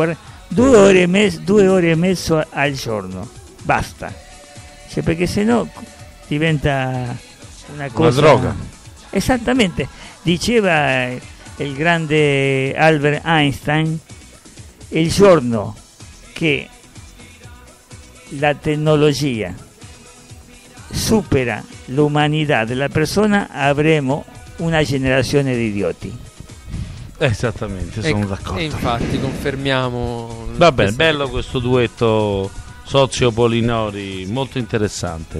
due ore e mezzo al giorno, basta, cioè, perché sennò diventa una cosa, una droga. Esattamente, diceva il grande Albert Einstein, il giorno che la tecnologia supera l'umanità della persona avremo una generazione di idioti. Esattamente, sono d'accordo. E infatti confermiamo. Va bene, bello questo duetto Sozio Polinori, molto interessante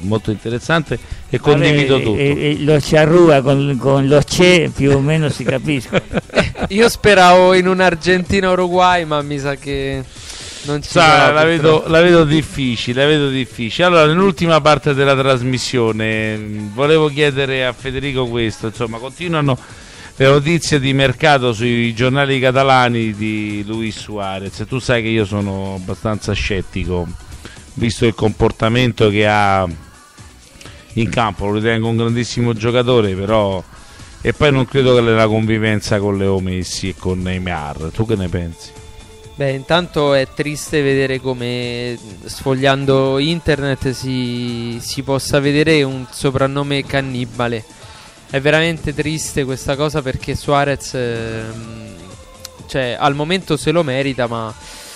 e condivido tutto. Lo Charrua con lo C'è più o meno si capisce. Io speravo in un Argentina-Uruguay, ma mi sa che non ci sarà. La vedo difficile, Allora, nell'ultima parte della trasmissione volevo chiedere a Federico questo, insomma, continuano le notizie di mercato sui giornali catalani di Luis Suarez. Tu sai che io sono abbastanza scettico, visto il comportamento che ha in campo. Lo ritengo un grandissimo giocatore, però, e poi non credo che la convivenza con Leo Messi e con Neymar. Tu che ne pensi? Beh, intanto è triste vedere come, sfogliando internet, si possa vedere un soprannome cannibale. È veramente triste questa cosa, perché Suarez cioè, al momento se lo merita, ma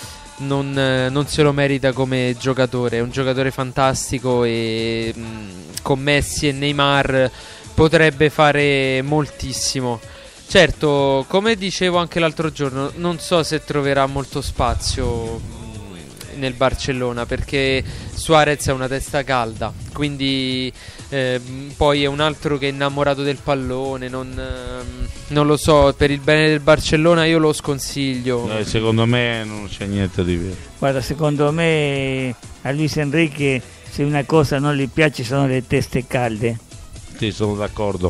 non se lo merita come giocatore. È un giocatore fantastico e con Messi e Neymar potrebbe fare moltissimo. Certo, come dicevo anche l'altro giorno, non so se troverà molto spazio nel Barcellona, perché Suarez è una testa calda, quindi poi è un altro che è innamorato del pallone, non lo so, per il bene del Barcellona io lo sconsiglio. Secondo me non c'è niente di vero. Guarda, secondo me a Luis Enrique, se una cosa non gli piace sono le teste calde. Sì, sono d'accordo,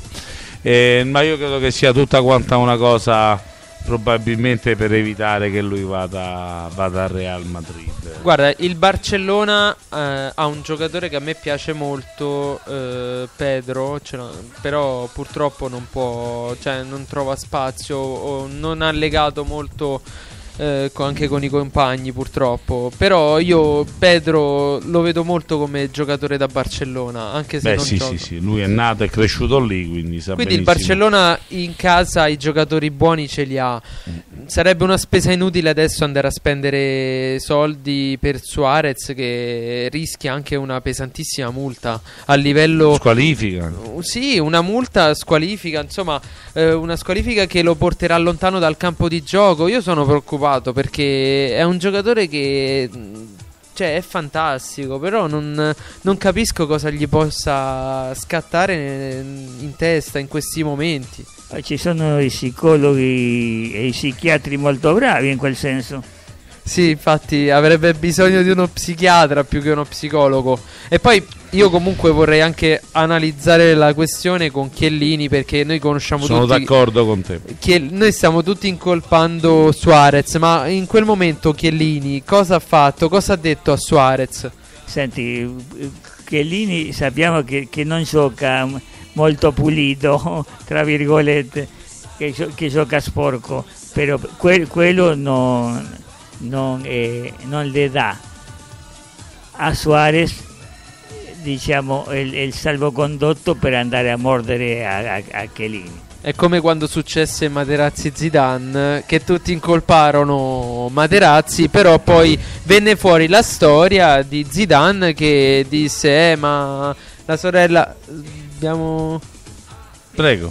ma io credo che sia tutta quanta una cosa probabilmente per evitare che lui vada al Real Madrid. Guarda, il Barcellona ha un giocatore che a me piace molto, Pedro, però purtroppo non può, cioè non trova spazio o non ha legato molto anche con i compagni, purtroppo. Però io Pedro lo vedo molto come giocatore da Barcellona, anche se non gioca. Sì, lui è nato e cresciuto lì, quindi sa Quindi benissimo. il Barcellona in casa i giocatori buoni ce li ha. Sarebbe una spesa inutile adesso andare a spendere soldi per Suarez, che rischia anche una pesantissima multa a livello squalifica. Sì, una multa, squalifica, insomma, una squalifica che lo porterà lontano dal campo di gioco. Io sono preoccupato, perché è un giocatore che, cioè, è fantastico, però non capisco cosa gli possa scattare in testa in questi momenti. Ci sono i psicologi e i psichiatri molto bravi in quel senso. Sì, infatti avrebbe bisogno di uno psichiatra più che uno psicologo. E poi io comunque vorrei anche analizzare la questione con Chiellini, perché noi conosciamo Sono tutti. Sono d'accordo con te. Noi stiamo tutti incolpando Suarez, ma in quel momento Chiellini cosa ha fatto? Cosa ha detto a Suarez? Senti, Chiellini sappiamo che non gioca molto pulito, tra virgolette, che gioca sporco, però quello non le dà a Suarez, diciamo, il salvocondotto per andare a mordere a Chiellini. È come quando successe Materazzi-Zidane, che tutti incolparono Materazzi, però poi venne fuori la storia di Zidane che disse ma la sorella abbiamo... Prego.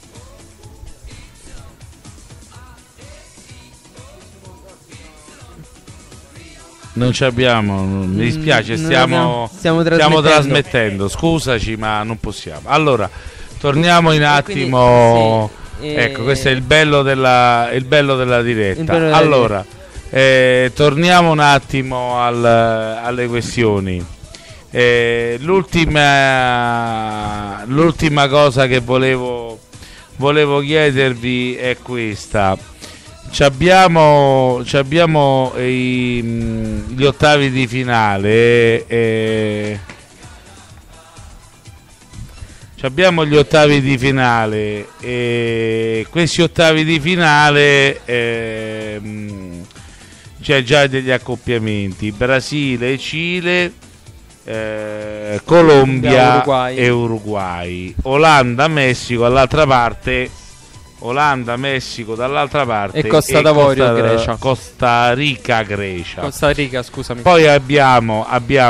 Non ci abbiamo, mi dispiace, stiamo trasmettendo, scusaci, ma non possiamo. Allora, torniamo un attimo. Quindi, sì, ecco, questo è il bello della diretta. Allora, torniamo un attimo alle questioni. L'ultima cosa che volevo chiedervi è questa. Abbiamo gli ottavi di finale. Abbiamo gli ottavi di finale e questi ottavi di finale c'è già degli accoppiamenti: Brasile, Cile, Colombia Uruguay. e Uruguay. Olanda, Messico dall'altra parte. Olanda, Messico dall'altra parte e Costa d'Avorio, Grecia. Costa Rica, Grecia. Costa Rica, scusami. Poi abbiamo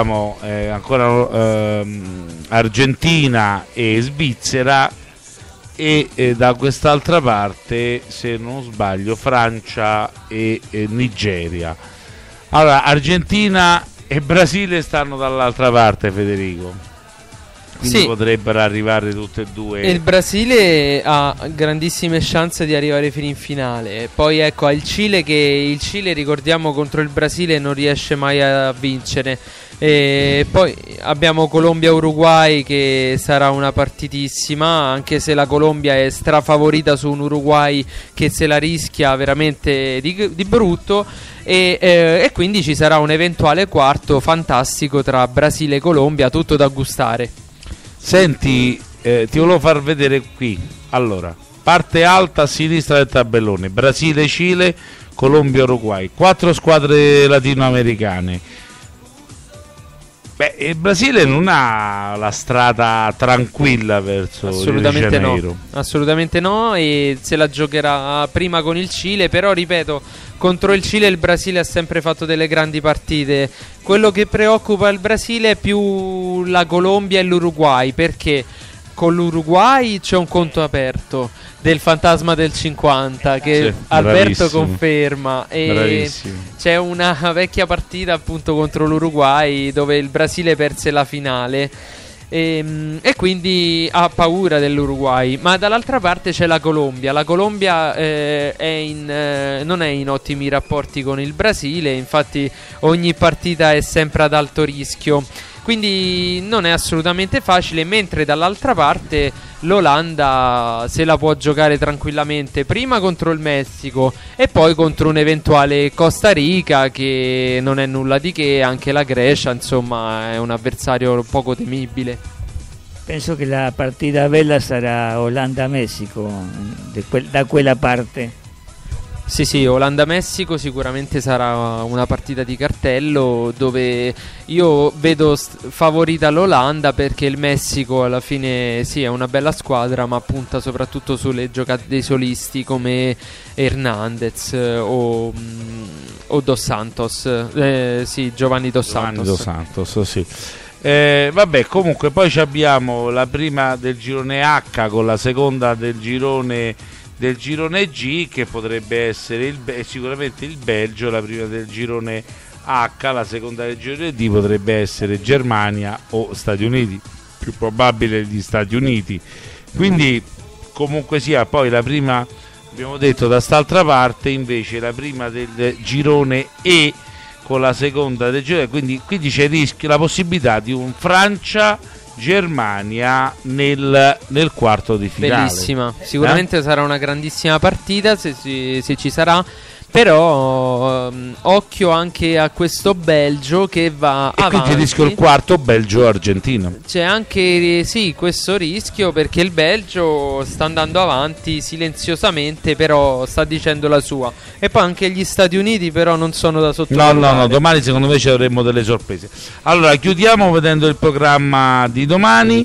ancora Argentina e Svizzera e da quest'altra parte, se non sbaglio, Francia e Nigeria. Allora, Argentina e Brasile stanno dall'altra parte, Federico. Quindi sì, potrebbero arrivare tutte e due. Il Brasile ha grandissime chance di arrivare fino in finale. Poi ecco, ha il Cile, che il Cile, ricordiamo, contro il Brasile non riesce mai a vincere. E poi abbiamo Colombia-Uruguay, che sarà una partitissima, anche se la Colombia è strafavorita su un Uruguay che se la rischia veramente di brutto. E quindi ci sarà un eventuale quarto fantastico tra Brasile e Colombia, tutto da gustare. Senti, ti volevo far vedere qui. Allora, parte alta a sinistra del tabellone: Brasile, Cile, Colombia, Uruguay. 4 squadre latinoamericane. Beh, il Brasile non ha la strada tranquilla verso assolutamente Rio de Janeiro. No, assolutamente no, e se la giocherà prima con il Cile, però ripeto, contro il Cile il Brasile ha sempre fatto delle grandi partite. Quello che preoccupa il Brasile è più la Colombia e l'Uruguay, perché con l'Uruguay c'è un conto aperto del fantasma del 50 che sì, Alberto conferma, e bravissimo. c'è una vecchia partita appunto contro l'Uruguay dove il Brasile perse la finale e quindi ha paura dell'Uruguay. Ma dall'altra parte c'è la Colombia. La Colombia non è in ottimi rapporti con il Brasile, infatti ogni partita è sempre ad alto rischio, quindi non è assolutamente facile. Mentre dall'altra parte l'Olanda se la può giocare tranquillamente, prima contro il Messico e poi contro un eventuale Costa Rica, che non è nulla di che. Anche la Grecia, insomma, è un avversario poco temibile. Penso che la partita bella sarà Olanda-Messico, da quella parte. Sì, Olanda-Messico sicuramente sarà una partita di cartello, dove io vedo favorita l'Olanda, perché il Messico alla fine sì, è una bella squadra, ma punta soprattutto sulle giocate dei solisti come Hernandez o Dos Santos. Sì, Giovanni Dos Santos. Sì. Vabbè, comunque poi abbiamo la prima del girone H con la seconda del girone G, che potrebbe essere sicuramente il Belgio. La prima del girone H, la seconda del girone D potrebbe essere Germania o Stati Uniti, più probabile gli Stati Uniti. Quindi comunque sia, poi la prima, abbiamo detto, da st'altra parte invece la prima del girone E con la seconda del girone, quindi c'è il rischio, la possibilità di un Francia-Germania nel quarto di finale. Bellissima, sicuramente sarà una grandissima partita se ci sarà. Però occhio anche a questo Belgio che va e avanti. Quindi rischio il quarto Belgio-Argentina. C'è anche sì, questo rischio, perché il Belgio sta andando avanti silenziosamente, però sta dicendo la sua. E poi anche gli Stati Uniti però non sono da sottovalutare. No, domani secondo me ci avremo delle sorprese. Allora chiudiamo vedendo il programma di domani,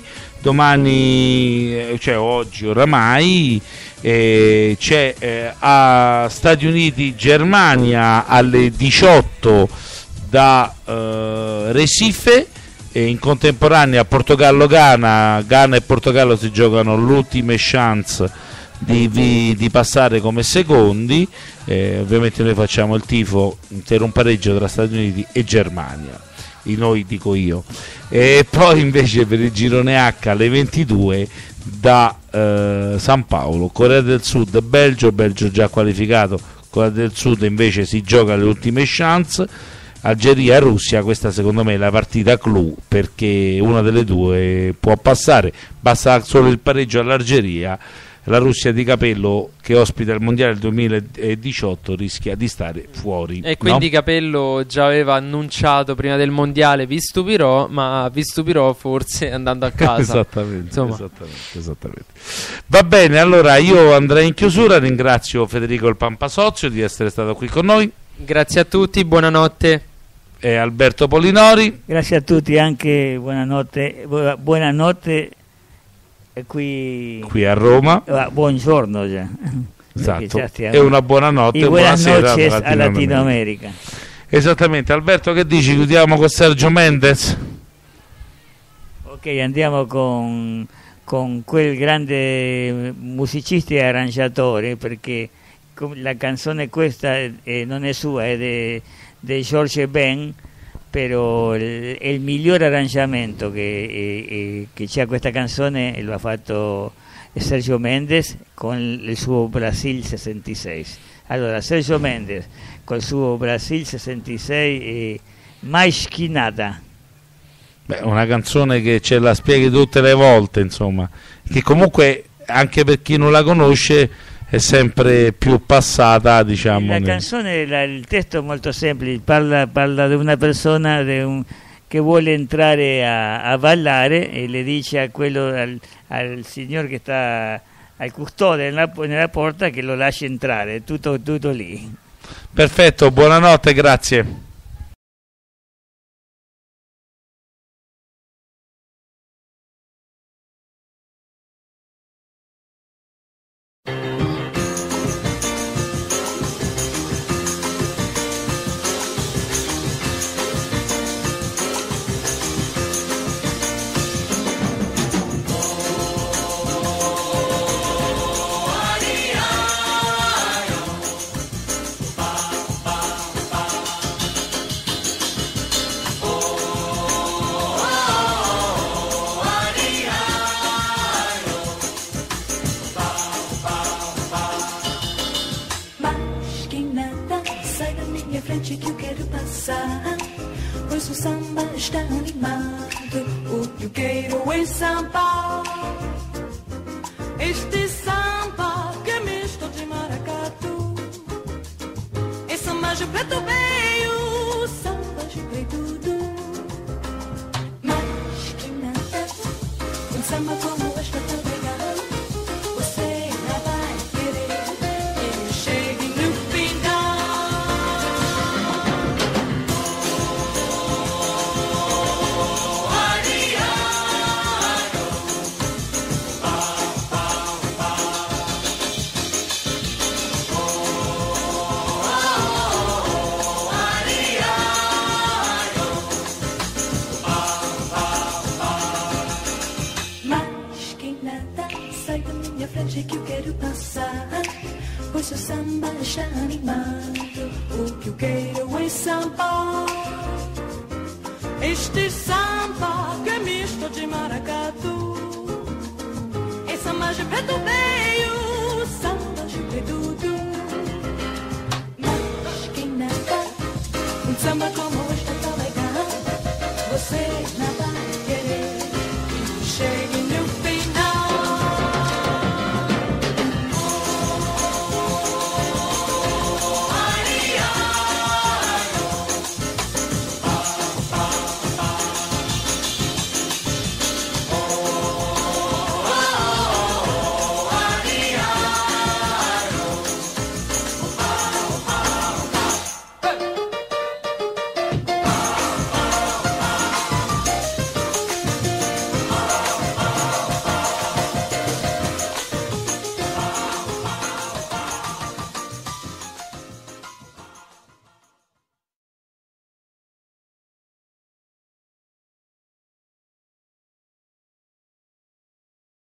cioè oggi oramai. C'è a Stati Uniti Germania alle 18 da Recife, e in contemporanea Portogallo-Ghana. Ghana e Portogallo si giocano l'ultima chance di passare come secondi. Ovviamente noi facciamo il tifo per un pareggio tra Stati Uniti e Germania, noi dico io. E poi invece per il girone H alle 22 da San Paolo, Corea del Sud, Belgio già qualificato. Corea del Sud invece si gioca le ultime chance. Algeria e Russia, questa secondo me è la partita clou, perché una delle due può passare, basta solo il pareggio all'Algeria. La Russia di Capello, che ospita il mondiale del 2018, rischia di stare fuori. E quindi no? Capello già aveva annunciato prima del mondiale: vi stupirò, ma vi stupirò forse andando a casa. Esattamente. Va bene, allora io andrei in chiusura. Ringrazio Federico il Pampasozio di essere stato qui con noi. Grazie a tutti, buonanotte. E Alberto Polinori. Grazie a tutti, anche buonanotte qui a Roma. Buongiorno già. Esatto. E una buonanotte e buenas noches a Latino Latinoamerica. Esattamente. Alberto, che dici? Chiudiamo con Sergio Mendes? Ok, andiamo con quel grande musicista e arrangiatore, perché la canzone questa non è sua, è di George Ben, però il miglior arrangiamento che c'è questa canzone lo ha fatto Sergio Mendes con il suo Brasil 66. Allora, Sergio Mendes con il suo Brasil 66 Mais que nada. Beh, una canzone che ce la spieghi tutte le volte, insomma, che comunque anche per chi non la conosce è sempre più passata, diciamo. La canzone, il testo è molto semplice, parla di una persona che vuole entrare a ballare e le dice a al signor che sta al custode nella porta che lo lasci entrare, tutto lì. Perfetto, buonanotte, grazie. Que eu quero passar, pois o samba está animado. O que eu quero é samba, este samba que é misto de maracatu. É samba de preto veio, samba de preto tudo. Mas que nada, um samba como este tão legal, você não vai querer que ele chegue no final. Que eu quero passar, pois o samba está animado. O que eu quero é samba, este samba que é misto de maracatu. É samba de preto veio, samba de preto. Mas quem nada, um samba